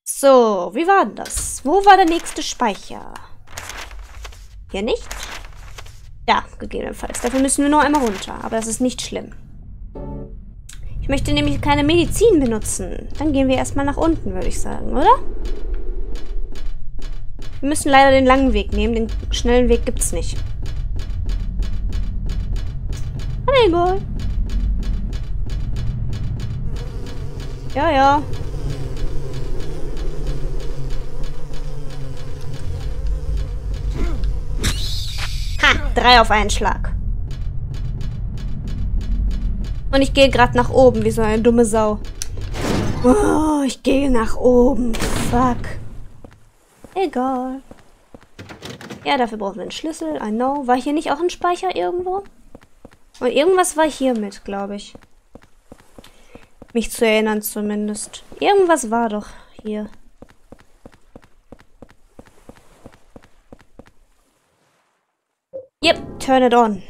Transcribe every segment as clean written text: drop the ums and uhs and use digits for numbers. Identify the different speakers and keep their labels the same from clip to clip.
Speaker 1: So, wie war denn das? Wo war der nächste Speicher? Hier nicht? Ja, gegebenenfalls. Dafür müssen wir noch einmal runter. Aber das ist nicht schlimm. Ich möchte nämlich keine Medizin benutzen. Dann gehen wir erstmal nach unten, würde ich sagen, oder? Wir müssen leider den langen Weg nehmen. Den schnellen Weg gibt's nicht. Aber egal. Ja, ja. Ha, 3 auf einen Schlag. Und ich gehe gerade nach oben, wie so eine dumme Sau. Oh, ich gehe nach oben. Fuck. Egal. Ja, dafür brauchen wir einen Schlüssel. I know. War hier nicht auch ein Speicher irgendwo? Und irgendwas war hier mit, glaube ich. Mich zu erinnern zumindest. Irgendwas war doch hier. Yep, turn it on.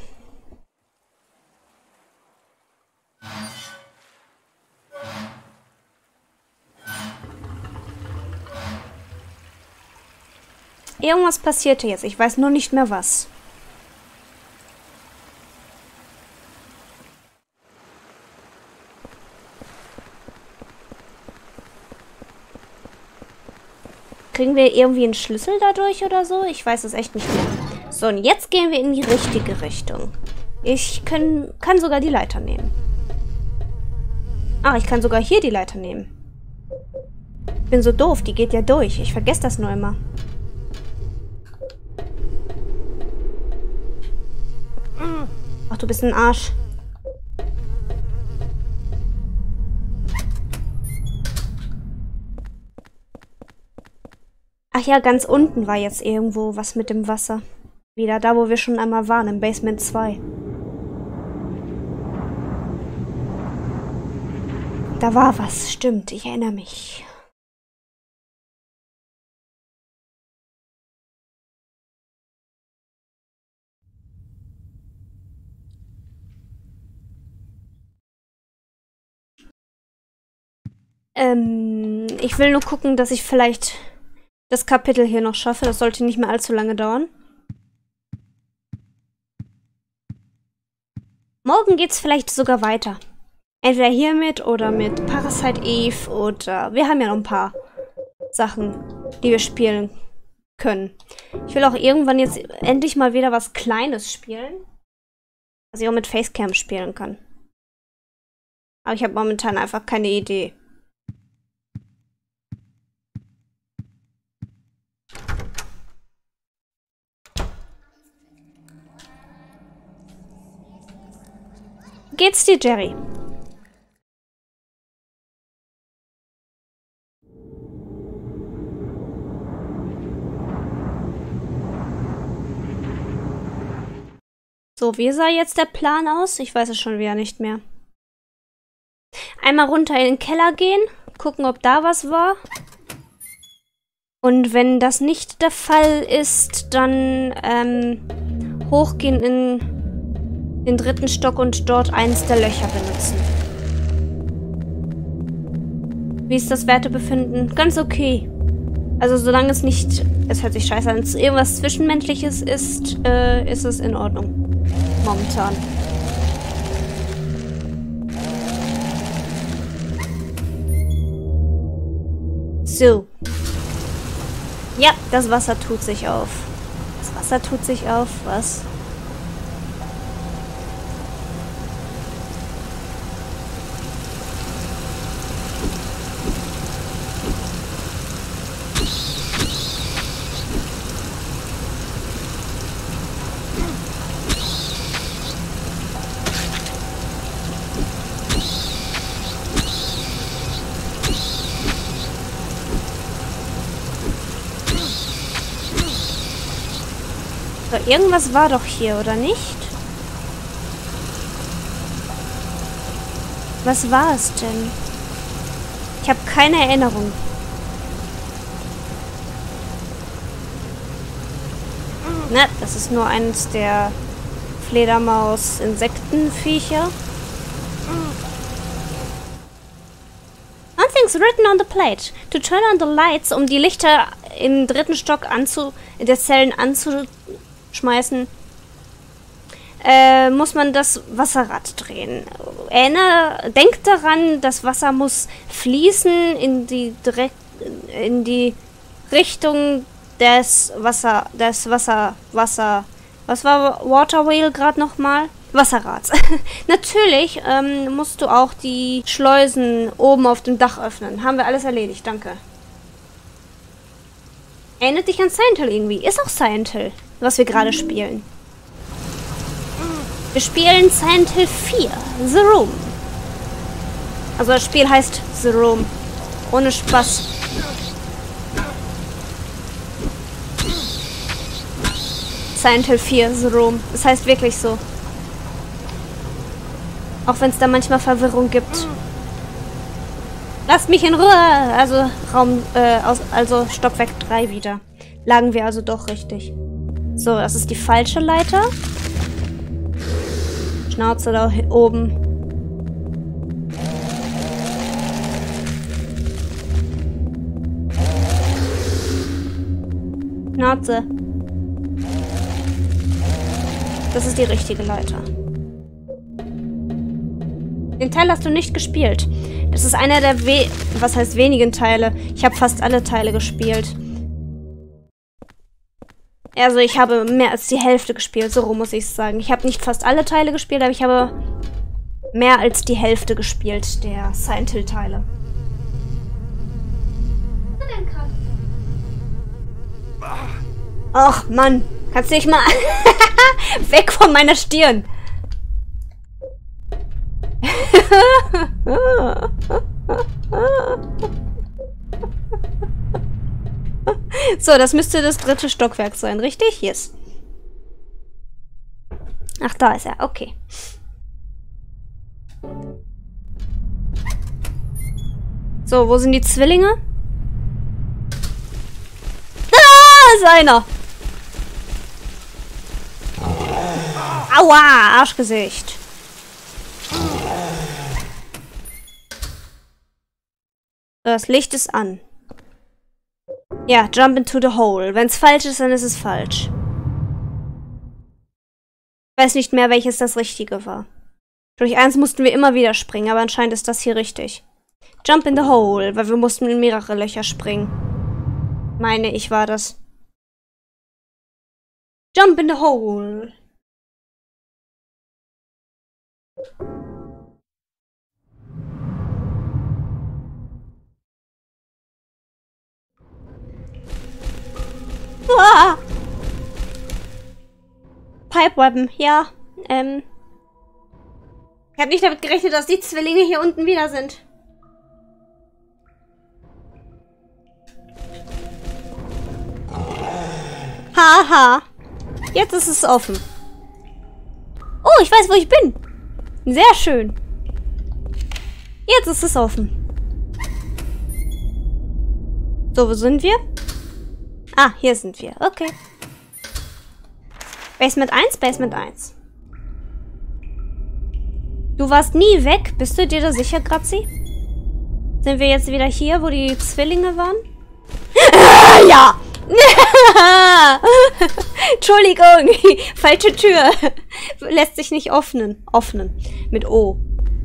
Speaker 1: Irgendwas passierte jetzt. Ich weiß nur nicht mehr was. Kriegen wir irgendwie einen Schlüssel dadurch oder so? Ich weiß es echt nicht mehr. So, und jetzt gehen wir in die richtige Richtung. Ich kann sogar die Leiter nehmen. Ach, ich kann sogar hier die Leiter nehmen. Ich bin so doof, die geht ja durch. Ich vergesse das nur immer. Ach, du bist ein Arsch. Ach ja, ganz unten war jetzt irgendwo was mit dem Wasser. Wieder da, wo wir schon einmal waren, im Basement 2. Da war was, stimmt, ich erinnere mich. Ich will nur gucken, dass ich vielleicht das Kapitel hier noch schaffe. Das sollte nicht mehr allzu lange dauern. Morgen geht's vielleicht sogar weiter. Entweder hiermit oder mit Parasite Eve oder... Wir haben ja noch ein paar Sachen, die wir spielen können. Ich will auch irgendwann jetzt endlich mal wieder was Kleines spielen. Was ich auch mit Facecam spielen kann. Aber ich habe momentan einfach keine Idee. Geht's dir, Jerry? So, wie sah jetzt der Plan aus? Ich weiß es schon wieder nicht mehr. Einmal runter in den Keller gehen, gucken, ob da was war. Und wenn das nicht der Fall ist, dann hochgehen in den 3. Stock und dort eins der Löcher benutzen. Wie ist das Wertebefinden? Ganz okay. Also solange es nicht, es hört sich scheiße an, irgendwas Zwischenmenschliches ist, ist es in Ordnung. Momentan. So. Ja, das Wasser tut sich auf. Das Wasser tut sich auf, was? So, irgendwas war doch hier, oder nicht? Was war es denn? Ich habe keine Erinnerung. Na, das ist nur eines der Fledermaus-Insektenviecher. things written on the plate. To turn on the lights, um die Lichter im 3. Stock der Zellen anzuschmeißen, muss man das Wasserrad drehen. Denkt daran, das Wasser muss fließen in die Richtung des was war Water Wheel gerade nochmal? Wasserrads. Natürlich musst du auch die Schleusen oben auf dem Dach öffnen. Haben wir alles erledigt, danke. Erinnert dich an Silent Hill irgendwie. Ist auch Silent Hill, was wir gerade spielen. Wir spielen Silent Hill 4, The Room. Also das Spiel heißt The Room. Ohne Spaß. Silent Hill 4, The Room. Das heißt wirklich so. Auch wenn es da manchmal Verwirrung gibt. Lasst mich in Ruhe! Also also Stockwerk 3 wieder. Lagen wir also doch richtig. So, das ist die falsche Leiter. Schnauze da oben. Schnauze. Das ist die richtige Leiter. Den Teil hast du nicht gespielt. Das ist einer der was heißt wenigen Teile. Ich habe fast alle Teile gespielt. Also ich habe mehr als die Hälfte gespielt, so rum muss ich es sagen. Ich habe nicht fast alle Teile gespielt, aber ich habe mehr als die Hälfte gespielt der Silent Hill Teile. Ach Mann, kannst du nicht mal weg von meiner Stirn. So, das müsste das 3. Stockwerk sein, richtig? Yes. Ach, da ist er. Okay. So, wo sind die Zwillinge? Da ist einer. Aua, Arschgesicht. Das Licht ist an. Ja, jump into the hole. Wenn es falsch ist, dann ist es falsch. Ich weiß nicht mehr, welches das Richtige war. Durch eins mussten wir immer wieder springen, aber anscheinend ist das hier richtig. Jump in the hole, weil wir mussten in mehrere Löcher springen. Meine ich, war das. Jump in the hole. Ah! Pipe Weapon, ja. Ich habe nicht damit gerechnet, dass die Zwillinge hier unten wieder sind. Haha. Jetzt ist es offen. Oh, ich weiß, wo ich bin. Sehr schön. Jetzt ist es offen. So, wo sind wir? Ah, hier sind wir. Okay. Basement 1, Basement 1. Du warst nie weg. Bist du dir da sicher, Grazi? Sind wir jetzt wieder hier, wo die Zwillinge waren? Ja! Entschuldigung. Falsche Tür. Lässt sich nicht öffnen. Öffnen. Mit O.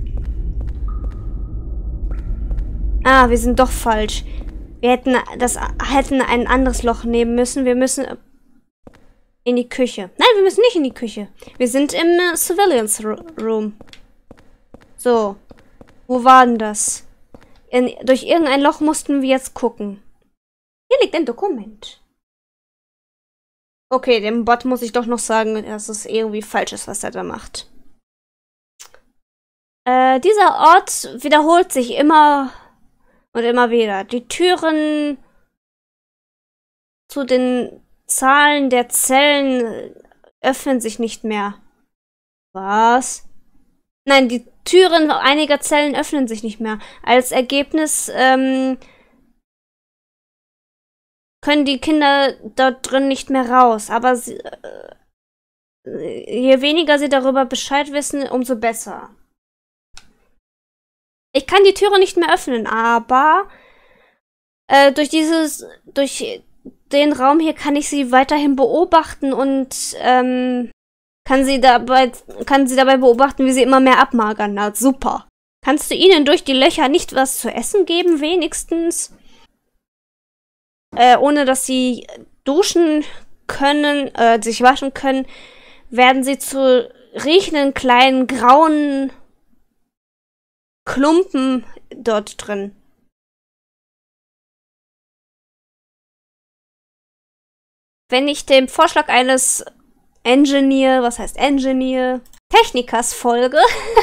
Speaker 1: Ah, wir sind doch falsch. Wir hätten ein anderes Loch nehmen müssen. Wir müssen in die Küche. Nein, wir müssen nicht in die Küche. Wir sind im Civilians Room. So. Wo war denn das? Durch irgendein Loch mussten wir jetzt gucken. Hier liegt ein Dokument. Okay, dem Bot muss ich doch noch sagen, dass es irgendwie falsch ist, was er da macht. Dieser Ort wiederholt sich immer und immer wieder. Die Türen zu den Zahlen der Zellen öffnen sich nicht mehr. Was? Nein, die Türen einiger Zellen öffnen sich nicht mehr. Als Ergebnis können die Kinder dort drin nicht mehr raus. Aber je weniger sie darüber Bescheid wissen, umso besser. Ich kann die Türe nicht mehr öffnen, aber durch den Raum hier kann ich sie weiterhin beobachten und kann sie dabei beobachten, wie sie immer mehr abmagern. Na, super. Kannst du ihnen durch die Löcher nicht was zu essen geben, wenigstens? Ohne dass sie duschen können, sich waschen können, werden sie zu riechenden kleinen grauen Klumpen dort drin. Wenn ich dem Vorschlag eines Technikers folge,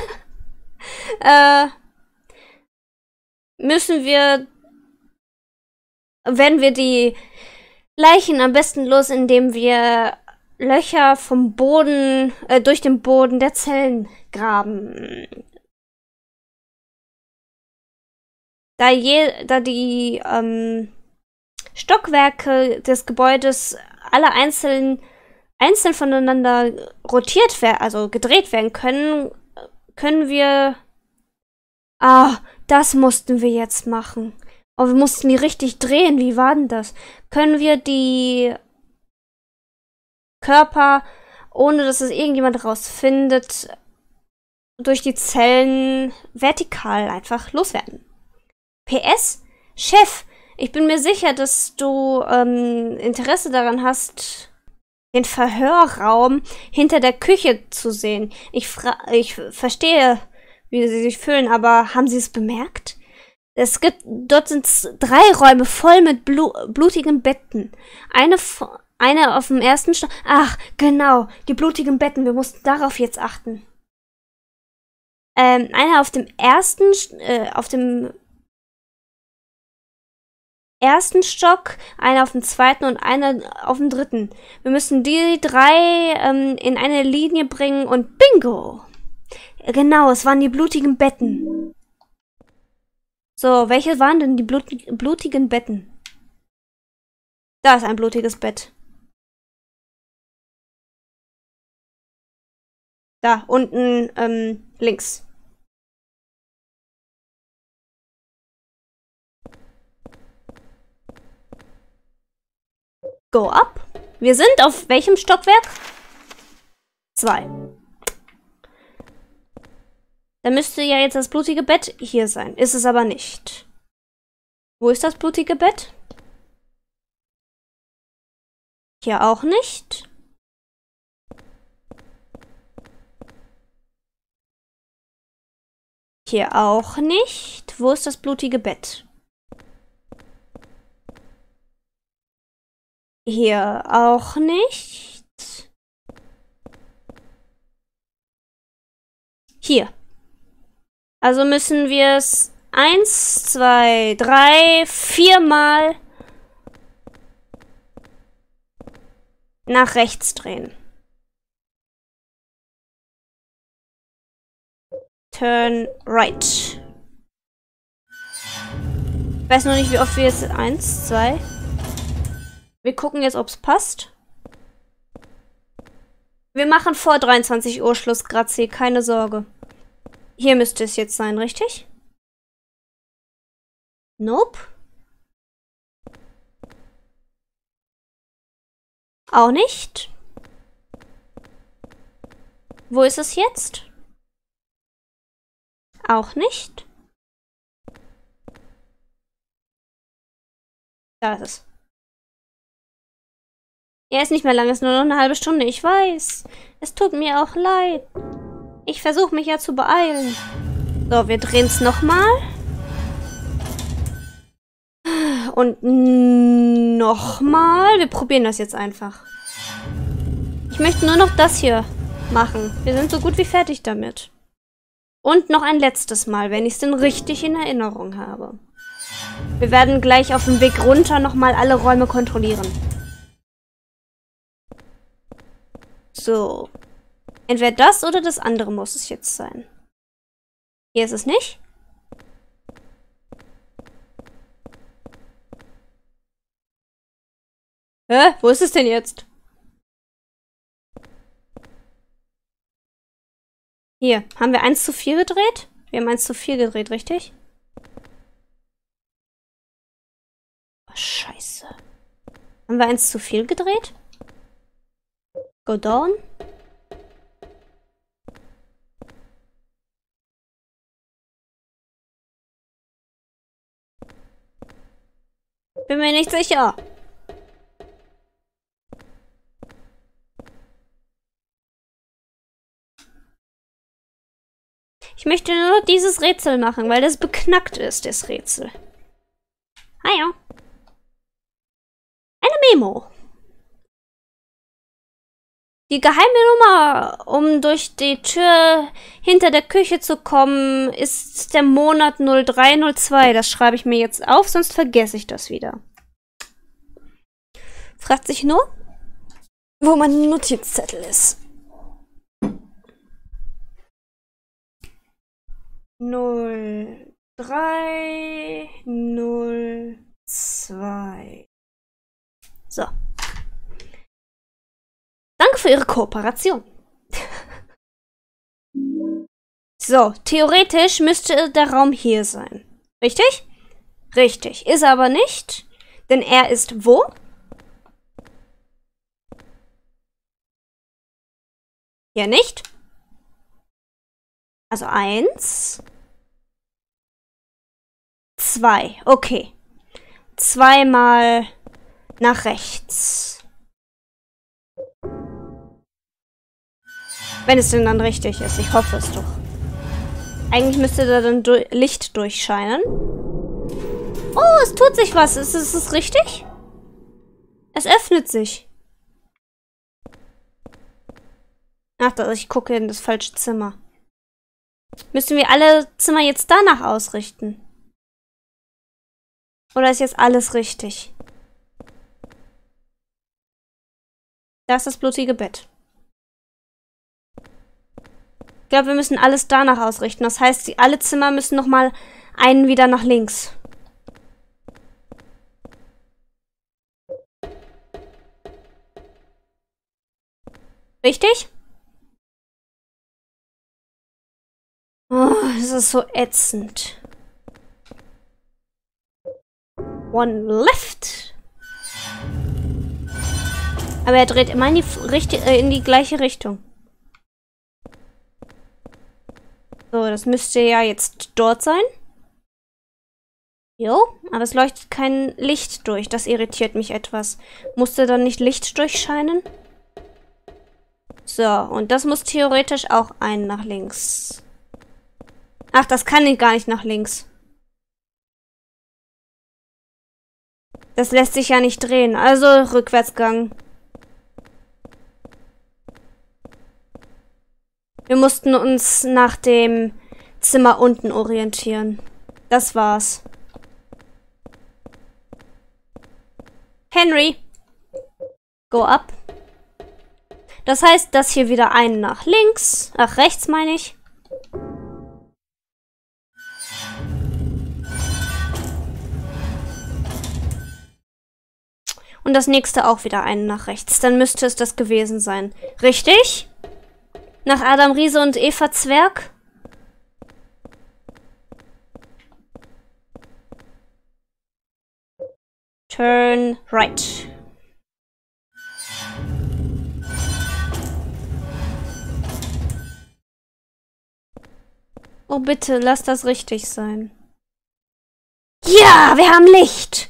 Speaker 1: werden wir die Leichen am besten los, indem wir Löcher vom Boden, durch den Boden der Zellen graben. Da die Stockwerke des Gebäudes alle einzeln voneinander rotiert werden, also gedreht werden können wir... das mussten wir jetzt machen. Oh, wir mussten die richtig drehen. Wie war denn das? Können wir die Körper, ohne dass es irgendjemand rausfindet, durch die Zellen vertikal einfach loswerden? PS, Chef, ich bin mir sicher, dass du Interesse daran hast, den Verhörraum hinter der Küche zu sehen. Ich verstehe, wie sie sich fühlen, aber haben Sie es bemerkt? Dort sind 3 Räume voll mit blutigen Betten. Eine auf dem ersten Stock. Ach, genau, die blutigen Betten. Wir mussten darauf jetzt achten. Einer auf dem ersten Stock, einer auf dem zweiten und einer auf dem dritten. Wir müssen die 3 in eine Linie bringen und bingo! Genau, es waren die blutigen Betten. So, welche waren denn die blutigen Betten? Da ist ein blutiges Bett. Da, unten, links. Go up. Wir sind auf welchem Stockwerk? 2. Da müsste ja jetzt das blutige Bett hier sein. Ist es aber nicht. Wo ist das blutige Bett? Hier auch nicht. Hier auch nicht. Wo ist das blutige Bett? Hier auch nicht. Hier. Also müssen wir es 1, 2, 3, 4 Mal nach rechts drehen. Turn right. Ich weiß noch nicht, wie oft wir jetzt... 1, 2... Wir gucken jetzt, ob es passt. Wir machen vor 23 Uhr Schluss, Grazie, keine Sorge. Hier müsste es jetzt sein, richtig? Nope. Auch nicht. Wo ist es jetzt? Auch nicht. Da ist es. Er ist nicht mehr lang, ist nur noch eine halbe Stunde. Ich weiß. Es tut mir auch leid. Ich versuche mich ja zu beeilen. So, wir drehen es nochmal. Und nochmal. Wir probieren das jetzt einfach. Ich möchte nur noch das hier machen. Wir sind so gut wie fertig damit. Und noch ein letztes Mal, wenn ich es denn richtig in Erinnerung habe. Wir werden gleich auf dem Weg runter nochmal alle Räume kontrollieren. So. Entweder das oder das andere muss es jetzt sein. Hier ist es nicht. Hä? Wo ist es denn jetzt? Hier. Haben wir 1:4 gedreht? Wir haben eins zu viel gedreht, richtig? Oh, scheiße. Haben wir eins zu viel gedreht? Go down. Bin mir nicht sicher. Ich möchte nur dieses Rätsel machen, weil das beknackt ist, das Rätsel. Ah ja. Eine Memo. Die geheime Nummer, um durch die Tür hinter der Küche zu kommen, ist der Monat 0302. Das schreibe ich mir jetzt auf, sonst vergesse ich das wieder. Fragt sich nur, wo mein Notizzettel ist. 0302. So. Danke für Ihre Kooperation. So, theoretisch müsste der Raum hier sein. Richtig? Richtig. Ist aber nicht. Denn er ist wo? Hier nicht. Also 1. 2. Okay. 2 mal nach rechts. Wenn es denn dann richtig ist. Ich hoffe es doch. Eigentlich müsste da dann Licht durchscheinen. Oh, es tut sich was. Ist es richtig? Es öffnet sich. Ach, ich gucke in das falsche Zimmer. Müssen wir alle Zimmer jetzt danach ausrichten? Oder ist jetzt alles richtig? Da ist das blutige Bett. Ich glaube, wir müssen alles danach ausrichten. Das heißt, alle Zimmer müssen nochmal einen wieder nach links. Richtig? Oh, das ist so ätzend. One left. Aber er dreht immer in die gleiche Richtung. So, das müsste ja jetzt dort sein. Jo, aber es leuchtet kein Licht durch. Das irritiert mich etwas. Musste dann nicht Licht durchscheinen? So, und das muss theoretisch auch einen nach links. Ach, das kann gar nicht nach links. Das lässt sich ja nicht drehen. Also Rückwärtsgang. Wir mussten uns nach dem Zimmer unten orientieren. Das war's. Henry. Go up. Das heißt, das hier wieder einen nach links. Ach, rechts meine ich. Und das nächste auch wieder einen nach rechts. Dann müsste es das gewesen sein. Richtig? Nach Adam Riese und Eva Zwerg? Turn right. Oh bitte, lass das richtig sein. Ja, wir haben Licht!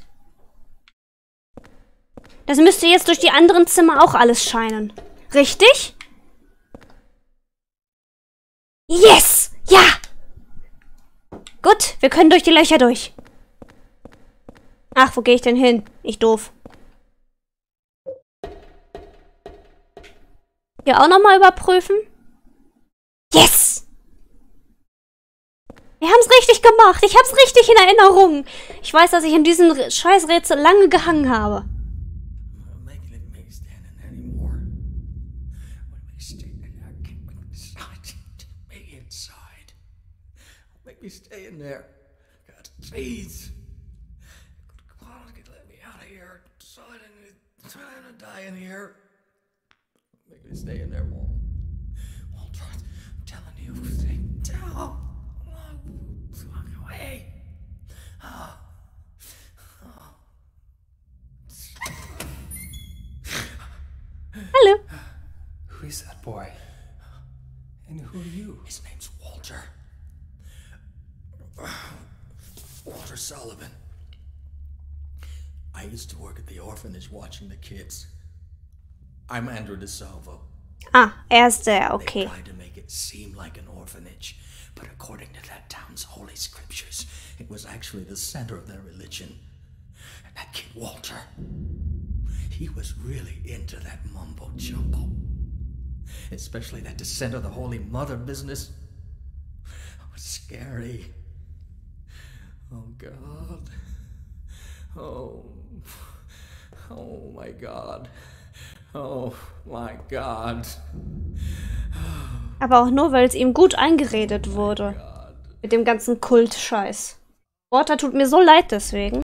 Speaker 1: Das müsste jetzt durch die anderen Zimmer auch alles scheinen. Richtig? Yes! Ja! Gut, wir können durch die Löcher durch. Ach, wo gehe ich denn hin? Ich doof. Hier auch nochmal überprüfen. Yes! Wir haben es richtig gemacht. Ich habe es richtig in Erinnerung. Ich weiß, dass ich in diesem Scheißrätsel lange gehangen habe.
Speaker 2: Make me stay in there. God, please. Come on, let me out of here. I'm trying to die in here. Make me stay in there, Walt. Walt, I'm telling you, stay down. Walk away.
Speaker 1: Hallo.
Speaker 3: Who is that boy? And who are you?
Speaker 2: His name's Walter. Walter Sullivan. I used to work at the orphanage watching the kids. I'm Andrew DeSalvo.
Speaker 1: Ah, er ist der,
Speaker 2: They
Speaker 1: okay.
Speaker 2: tried to make it seem like an orphanage, but according to that town's holy scriptures, it was actually the center of their religion. And that kid Walter, he was really into that mumbo jumbo. Especially that descent of the Holy Mother business. It was scary. Oh, God. Oh, my God. Oh, my God.
Speaker 1: Aber auch nur, weil es ihm gut eingeredet wurde. Mit dem ganzen Kult-Scheiß. Walter tut mir so leid deswegen.